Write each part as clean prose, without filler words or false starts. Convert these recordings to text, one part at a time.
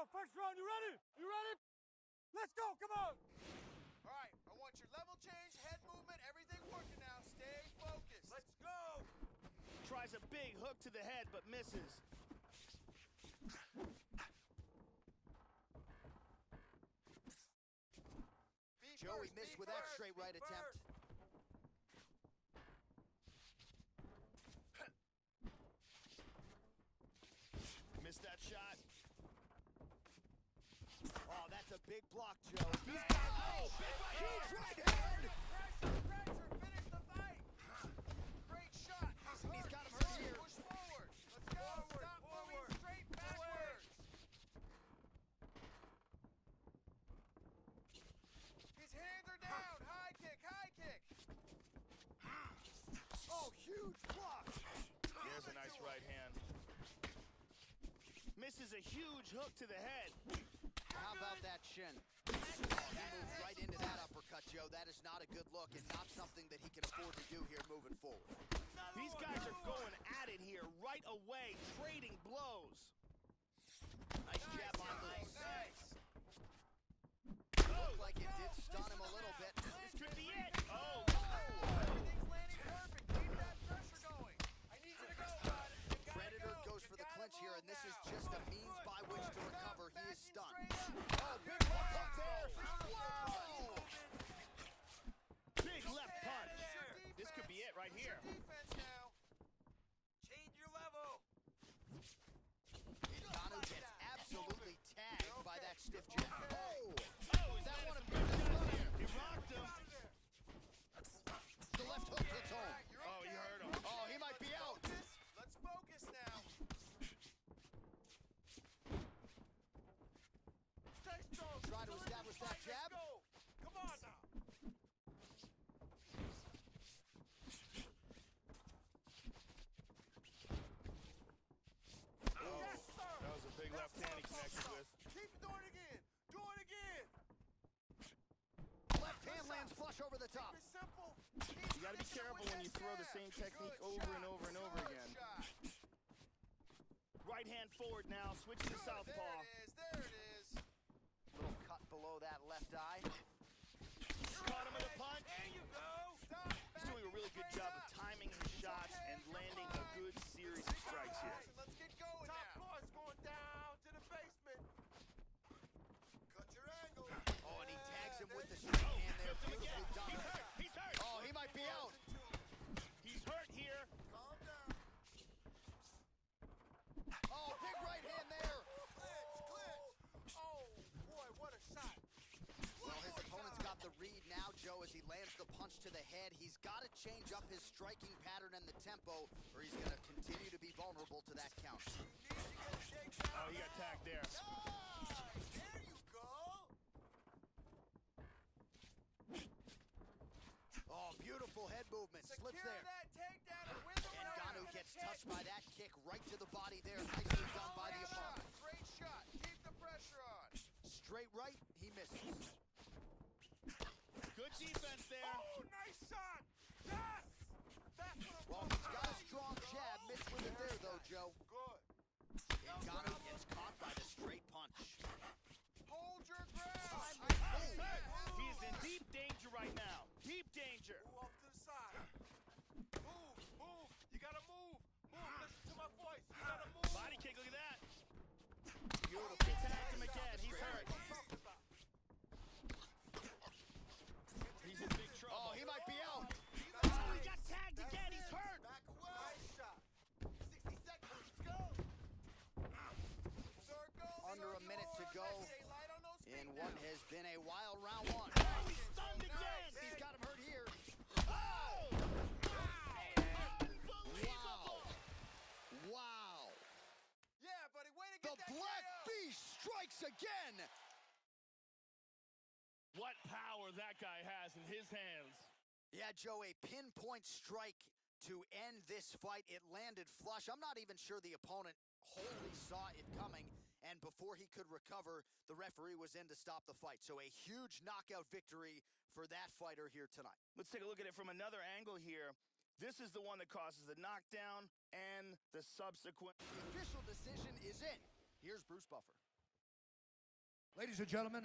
go. First round, you ready? You ready? Let's go, come on. All right, I want your level change, head movement, everything working now. Stay focused. Let's go. Tries a big hook to the head, but misses. Joey missed with that straight right attempt. Missed that shot. Oh, that's a big block, Joe. He's got huge right hand. Pressure, finish the fight. Great shot. He's got him hurt here. Push forward. Let's go. Stop moving straight backwards. His hands are down. High kick, high kick. Oh, huge block. There's a nice right hand. Misses a huge hook to the head. How about that shin? Oh, he moved right into that uppercut, Joe. That is not a good look and not something that he can afford to do here moving forward. These guys are going at it here right away, trading blows. Nice jab on loose. Nice. Looked like it did stun him a little bit. This could be it. Oh. Everything's landing perfect. Keep that pressure going. I need you to go, bud. You gotta Predator go. goes for You the gotta clinch here, and move this is now. just a means by which to recover. He is Backing stunned. straight up. Oh, big left hook there. Whoa! Big left punch. This could be it right here. Defense now. Change your level. Ngannou gets absolutely tagged by that stiff jab. Oh! Oh, is that one of his shots here? He rocked him. The left hook hits home. Oh, he hurt him. Oh, he might be out. Let's focus now. Stay strong. Try to establish that jab. Let's go. Come on now. Oh, Yes, sir. that was a big left hand he connected with. Keep doing it again. Do it again. Left hand lands flush over the top. It's simple. You gotta be careful when you throw the same technique over and over and over again. Right hand forward now, switching to southpaw. There it is. Little cut below that left eye. Caught him with a punch. There you go. Stop. He's doing a really good job of timing his shots and landing a good series of strikes here. Let's get going Top now. floor is going down to the basement. Cut your angle. Oh, and he tags him with the straight hand there. Flipped him again. Beautifully He's done. hurt. He's hurt. Oh, he might be out. He's hurt here. Calm down. Oh, big right hand there. Clinch. Oh, boy, what a shot. Well, his opponent's got the read now, Joe, as he lands the punch to the head. He's got to change up his striking pattern and the tempo, or he's going to continue to be vulnerable to that count. Oh, he got tagged there. There you go. Oh, beautiful head movement. Slips Secure there. that takedown and win the And round. Ngannou gets touched by that kick right to the body there. Nicely done by the opponent. Great shot. Keep the pressure on. Straight right, he misses. Good defense there. Oh, nice shot. Yes. That's what I'm Well, talking he's got a about. strong jab. Missed with it there, though, Joe. Good. Ngannou gets caught by the straight punch. Hold your ground. He is in deep danger right now. Deep danger. Move off to the side. Move, move. You gotta move. Move. Listen to my voice. You gotta move. Body kick, look at that. Beautiful. He tagged him again. He's hurt. What I'm talking about. He's in big trouble. Oh, he might be out. Oh, he got tagged again. He's hurt. Back away. Nice shot. 60 seconds. Let's go. Circle. Under a minute to go. Stay light on those feet In now. what has been a wild round one. Oh, he's stunned again. He's got him hurt here. Oh! Unbelievable. Wow. Yeah, buddy. Way to The get that Black KO. Beast strikes again. What power that guy has in his hands. Yeah, Joe, a pinpoint strike to end this fight. It landed flush. I'm not even sure the opponent wholly saw it coming. And before he could recover, the referee was in to stop the fight. So a huge knockout victory for that fighter here tonight. Let's take a look at it from another angle here. This is the one that causes the knockdown and the subsequent. The official decision is in. Here's Bruce Buffer. Ladies and gentlemen,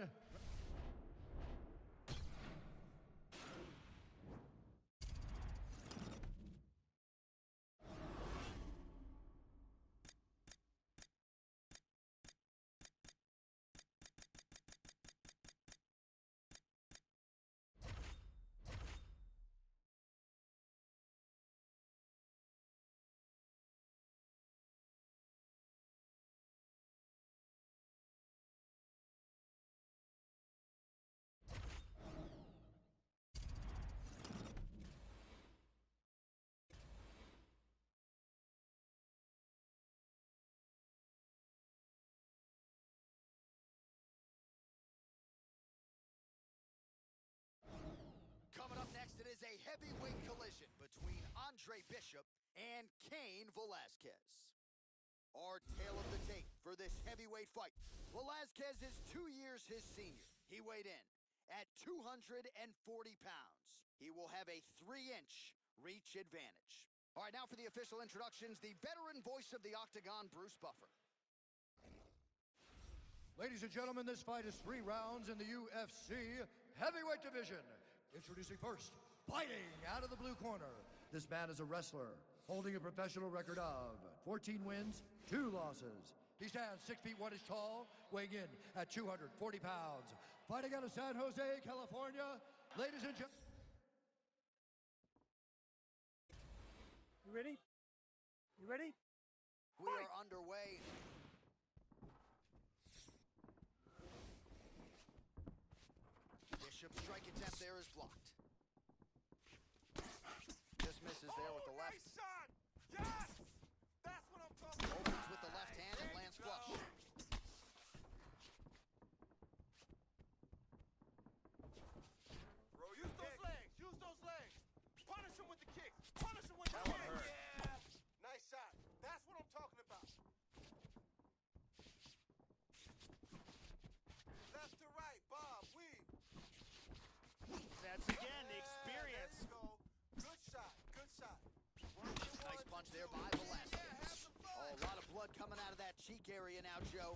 Coming up next, it is a heavyweight collision between Andre Bishop and Cain Velasquez. Our tale of the tape for this heavyweight fight. Velasquez is 2 years his senior. He weighed in at 240 pounds. He will have a 3-inch reach advantage. All right, now for the official introductions, the veteran voice of the Octagon, Bruce Buffer. ladies and gentlemen, this fight is 3 rounds in the UFC heavyweight division. Introducing first, fighting out of the blue corner. This man is a wrestler, holding a professional record of 14 wins, 2 losses. He stands 6 feet 1 inch tall, weighing in at 240 pounds. Fighting out of San Jose, California, ladies and gentlemen. You ready? You ready? We are underway. Bishop's strike attempt there is blocked. Just misses there with the left. Nice shot! Yes! That's what I'm talking about. Opens with the left hand and lands flush. Bro, use those legs. Use those legs. Punish him with the kicks. Punish him with the kicks. Yeah. Nice shot. That's what I'm talking about. Left to right, Bob, weave. That's again the experience. There you go. Good shot. Good shot. Nice punch there by Velasquez. Oh, a lot of blood coming out of that cheek area now, Joe.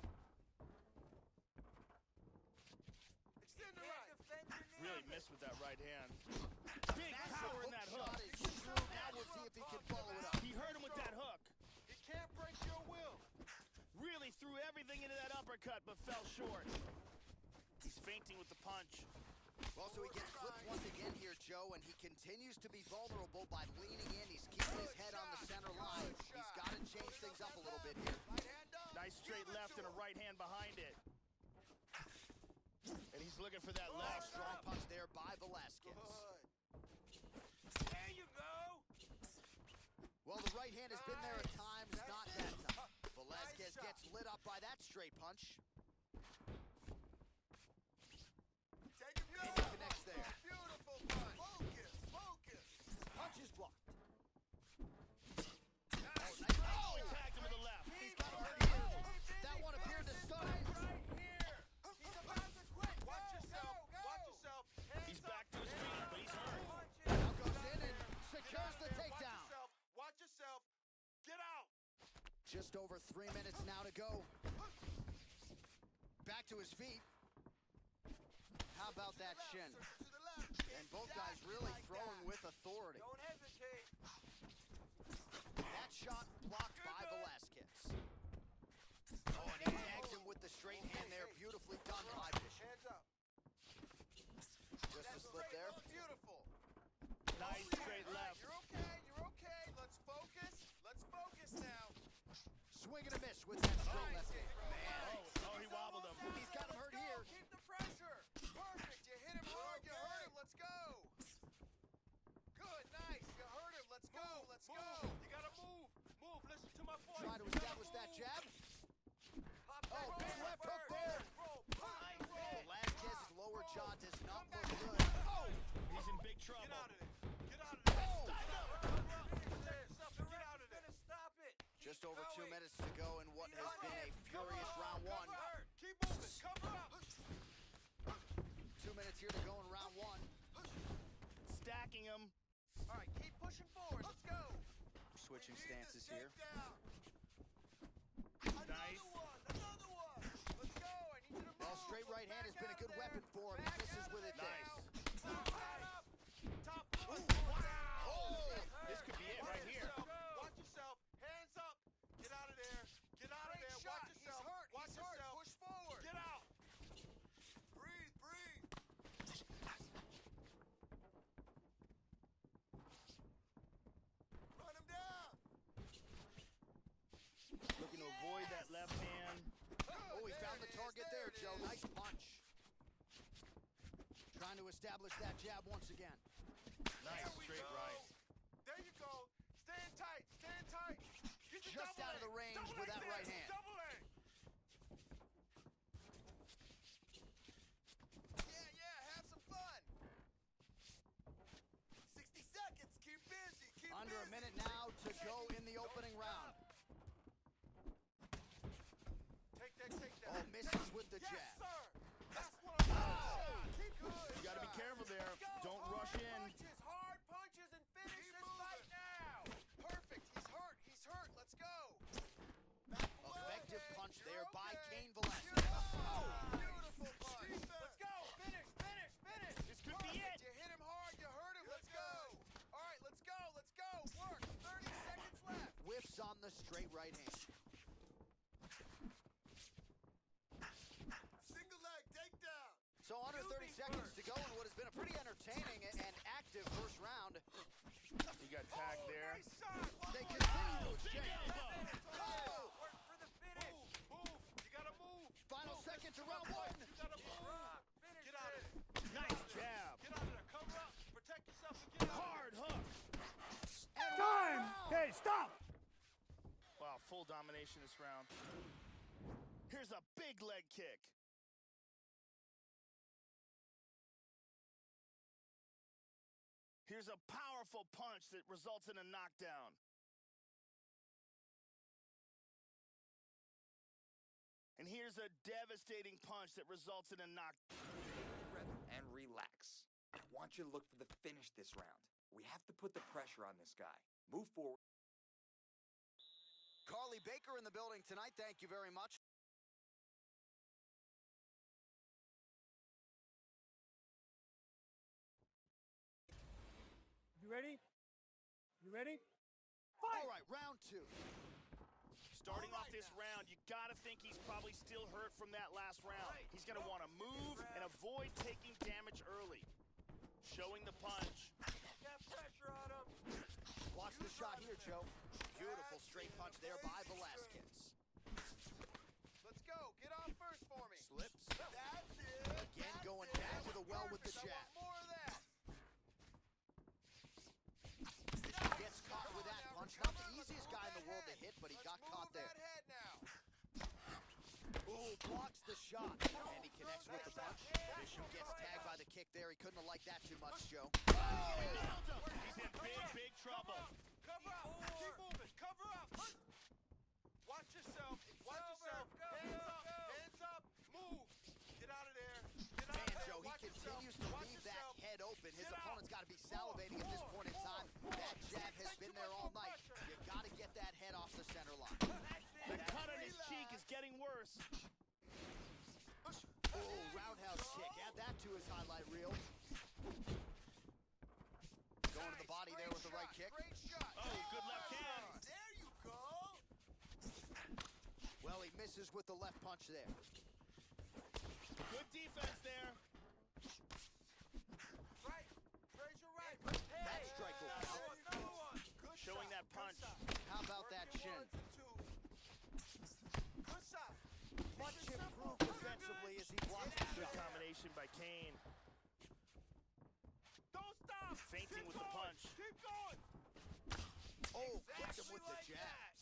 Extend the right. Really missed with that right hand. Big Massive power in hook that shot hook. is true. Now we'll see if he can follow it up. He hurt him with that hook. He can't break your will. Really threw everything into that uppercut, but fell short. He's fainting with the punch. Well, so he gets clipped once again here, Joe, and he continues to be vulnerable by leaning in. He's keeping his head on the center line. He's got to change things up a little bit here. Right hand up. Nice straight left and a right hand behind it. And he's looking for that left. Strong punch there by Velasquez. Good. There you go. Well, the right hand has been there at times, not that time. Velasquez gets lit up by that straight punch. Take him And down. he connects there. Beautiful punch. Focus. Focus. Punch is blocked. Nice. Nice. Oh, he tagged him with the left. He's got him hurt here. That one appeared to stun him. Right here. He's about to quit. Watch yourself. Watch yourself. Hands He's up. back to his feet, but he's hurt. Now goes in and secures the Watch takedown. yourself. Watch yourself. Get out. Just over 3 minutes now to go. Back to his feet. How about that shin? To the left. And both guys really throwing with authority. Don't hesitate. That shot blocked by Velasquez. Oh, and he tags him with the straight hand there. Beautifully done by Bishop. Hands up. Just a slip there. Beautiful. Nice straight left. You're okay. You're okay. Let's focus. Let's focus now. Swing and a miss with that straight left hand. Oh, he wobbled him. He's got him hurt here. Keep the pressure. Perfect. You hit him hard. You hurt him. Let's go. Good. Nice. You hurt him. Let's go. Let's go. You gotta move. Move. Listen to my voice. Try to establish that jab. Oh, big left hook there. Velasquez's lower jaw does not look good. Oh. He's in big trouble. Get out of there. Get out of there. Oh. Get out of there. Stop it. Just over 2 minutes to go in what has been a furious round one. Keep moving. Cover up. 2 minutes here to go in round one. Stacking him. All right, keep pushing forward. Let's go. Switching stances here. Nice. Another one. Let's go. I need you to move. Well, straight Joe. Nice punch. Trying to establish that jab once again. Nice straight right. There you go. Stand tight. Stand tight. Get the Just double out of the leg. range Double with leg that there. right hand. Double leg. Yeah, have some fun. 60 seconds. Keep busy. Keep Under a busy. minute now to go in the opening round. Take that takedown. Oh, misses with the Yes, jab. sir. That's what I'm talking about. Keep good. You gotta be careful there. Don't rush in. Hard punches, and finish this fight now. Perfect. He's hurt. He's hurt. Let's go. Effective punch there by Cain Velasquez. Beautiful punch. Let's go. Finish. This could be it. You hit him hard. You hurt him. Let's go. All right, let's go. Work. 30 seconds left. Whiffs on the straight right hand. Single leg takedown. So under 30 seconds to go in what has been a pretty entertaining and active first round. He got tagged there. Nice shot. They continue to exchange. Work for the finish. Move. You gotta move. Final seconds of round one. You gotta move. Finish Get out of this. there. Nice jab. Get out of there. Cover up. Protect yourself and get out. Hard hook. Time! Okay, stop! Wow, full domination this round. Here's a big leg kick. Here's a powerful punch that results in a knockdown. And here's a devastating punch that results in a knockdown. Breath and relax. I want you to look for the finish this round. We have to put the pressure on this guy. Move forward. Carly Baker in the building tonight. Thank you very much. You ready? You ready? All right, round two. Starting off this round, you gotta think he's probably still hurt from that last round. He's gonna want to move and avoid taking damage early. Showing the punch. Got pressure on him. Watch the shot here, Joe. Beautiful straight punch there by Velasquez. Let's go. Get on first for me. Slips. That's it. Again going back to the well with the Perfect. I jab. want more of that. Gets caught with that punch. Not the easiest guy in the world to hit, but he got caught there. That head now. Ooh, blocks the shot. And he connects with the punch. Bishop gets tagged by the kick there. He couldn't have liked that too much, Joe. He's in big trouble. Cover up. Keep moving. Cover up. Watch yourself. Watch yourself. Hands up. Hands up. Move. Get out of there. Get out Man, of there. Joe, he Watch yourself. continues to Watch leave that yourself. head open. His Get out. opponent's got to be salivating at this point in time. That jab has been there all night. You got to get that head off the center line. The cut on his cheek is getting worse. Oh, roundhouse kick. Add that to his highlight reel. Going to the body there with the right kick. Great shot. Oh, good left hand. There you go. Well, he misses with the left punch there. Good defense there. Right. Raise your right. That strike will count. Another one. Good Showing shot. that punch. How about that Working shin? ones and twos. Good shot. Much improved defensively as he blocks the Good shot. combination by Cain. Don't stop. Feinting Keep with the going. punch. Keep going. Oh, clipped him with the Exactly jab. like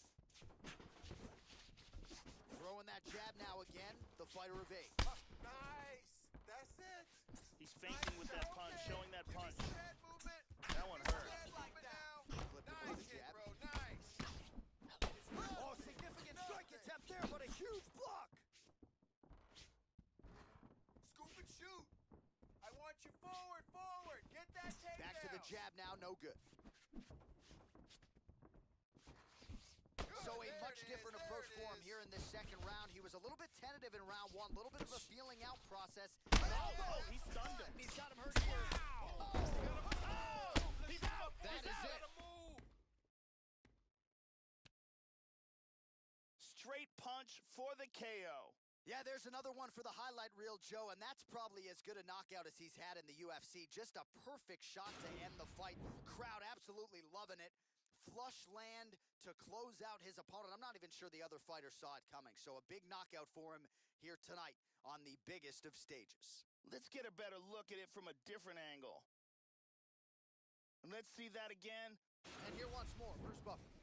Throwing that jab now again. The fighter evades. Nice. That's it. He's feinting with that punch, showing that punch. Head movement. That one hurt. Head like that. Clipped him with Nice the hit, jab. bro. Nice. Oh, significant strike attempt there, but a huge block. Scoop and shoot. I want you forward, forward. Get that takedown. Back to the jab now, no good. So a much different approach for him here in this second round. He was a little bit tentative in round one, a little bit of a feeling out process. Oh, he stunned him. He's got him hurt here. He's out. That is it. Straight punch for the KO. Yeah, there's another one for the highlight reel, Joe, and that's probably as good a knockout as he's had in the UFC. Just a perfect shot to end the fight. Crowd absolutely loving it. Flush land to close out his opponent. I'm not even sure the other fighter saw it coming. So a big knockout for him here tonight on the biggest of stages. Let's get a better look at it from a different angle. And let's see that again. And here once more, Bruce Buffer.